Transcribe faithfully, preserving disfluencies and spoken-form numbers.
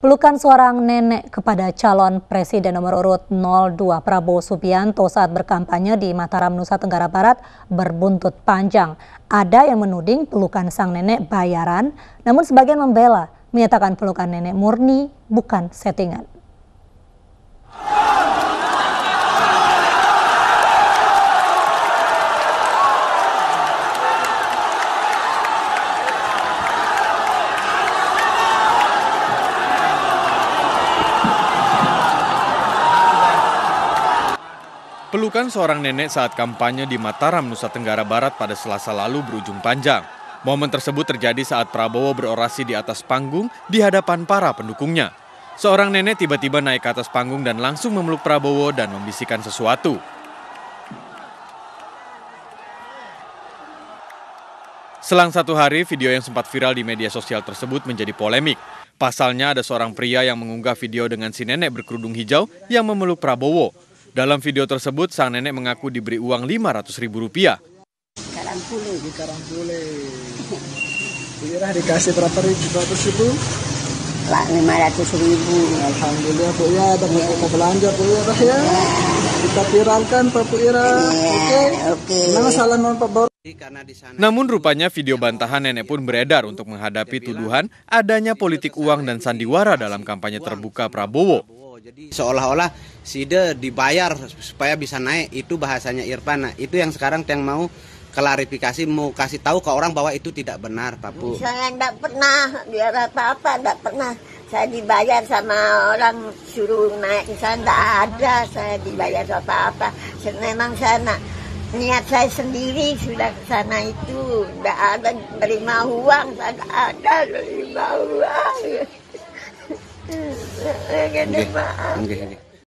Pelukan seorang nenek kepada calon presiden nomor urut nol dua Prabowo Subianto saat berkampanye di Mataram, Nusa Tenggara Barat berbuntut panjang. Ada yang menuding pelukan sang nenek bayaran, namun sebagian membela, menyatakan pelukan nenek murni bukan settingan. Pelukan seorang nenek saat kampanye di Mataram, Nusa Tenggara Barat pada Selasa lalu berujung panjang. Momen tersebut terjadi saat Prabowo berorasi di atas panggung di hadapan para pendukungnya. Seorang nenek tiba-tiba naik ke atas panggung dan langsung memeluk Prabowo dan membisikkan sesuatu. Selang satu hari, video yang sempat viral di media sosial tersebut menjadi polemik. Pasalnya ada seorang pria yang mengunggah video dengan si nenek berkerudung hijau yang memeluk Prabowo. Dalam video tersebut, sang nenek mengaku diberi uang lima ratus ribu rupiah. Sekarang pulih, sekarang pulih. Kira dikasih berapa ribu? Ratus ribu? Lah lima ratus ribu. Alhamdulillah Bu ya, ada mau belanja Bu ya, ya. Kita viralkan Pak Bu Ira. Oke. Oke. Nama salah non Pak Bor. Namun rupanya video bantahan nenek pun beredar untuk menghadapi tuduhan adanya politik uang dan sandiwara dalam kampanye terbuka Prabowo. Jadi seolah-olah Side dibayar supaya bisa naik, itu bahasanya Irfan. Nah, itu yang sekarang yang mau klarifikasi, mau kasih tahu ke orang bahwa itu tidak benar, Pak Bu. Saya enggak pernah biar apa-apa, enggak pernah saya dibayar sama orang suruh naik, saya enggak ada saya dibayar apa-apa. Memang saya nak, niat saya sendiri sudah ke sana itu, enggak ada terima uang, saya enggak ada terima uang. Okay. Okay. Okay.